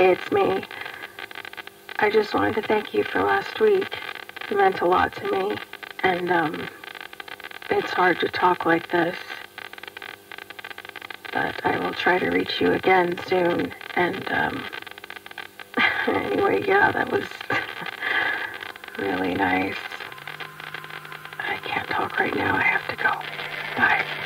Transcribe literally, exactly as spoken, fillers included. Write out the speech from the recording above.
Hey, it's me. I just wanted to thank you for last week. It meant a lot to me. And, um, it's hard to talk like this. But I will try to reach you again soon. And, um, anyway, yeah, that was really nice. I can't talk right now. I have to go. Bye.